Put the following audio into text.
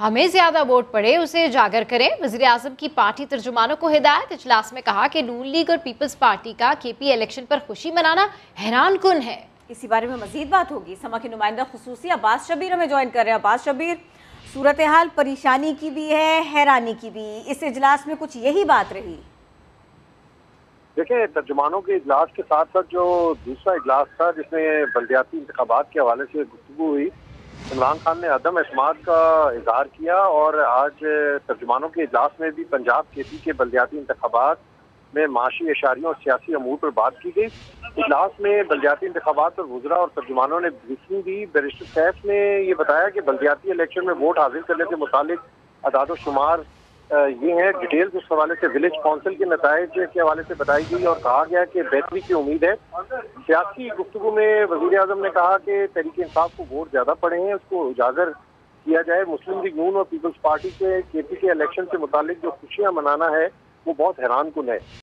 हमें ज्यादा वोट पड़े उसे उजागर करें। वज़ीर आज़म की पार्टी तर्जुमानों को हिदायत। इजलास में कहा कि नून लीग और पीपल्स पार्टी का केपी इलेक्शन पर खुशी मनाना हैरान कुन है। इसी बारे में मजीद बात होगी। समा के नुमाइंदा खुसूसी अब्बास शबीर हमें ज्वाइन कर रहे हैं। अब्बास शबीर, सूरत हाल परेशानी की भी है, हैरानी की भी। इस इजलास में कुछ यही बात रही? देखिए, तर्जुमानों के इजलास के साथ साथ जो दूसरा इजलास था जिसमें बल्दियाती इंतखाबात के हवाले से गुफ्तगू हुई, इमरान खान ने अदम एतमाद का इजहार किया और आज तर्जुमानों के इजलास में भी पंजाब केपी के बल्दियाती इंतखाबात में माशी इशारियों और सियासी अमूर पर बात की गई। इजलास में बल्दियाती इंतखाबात पर वज़रा और तर्जुमानों ने ब्रीफिंग दी। बैरिस्टर सैफ ने ये बताया कि बल्दियाती इलेक्शन में वोट हासिल करने के मुतालिक अदाद शुमार ये हैं। डिटेल्स उस हवाले से विलेज काउंसिल के नताइज के हवाले से बताई गई और कहा गया कि बेहतरी की उम्मीद है। सियासी गुफ्तगू में वज़ीर आज़म ने कहा कि तहरीक इंसाफ को वोट ज़्यादा पड़े हैं, उसको उजागर किया जाए। मुस्लिम लीग नून और पीपल्स पार्टी के केपी के इलेक्शन से मुतालिक जो खुशियाँ मनाना है वो बहुत हैरान कुन है।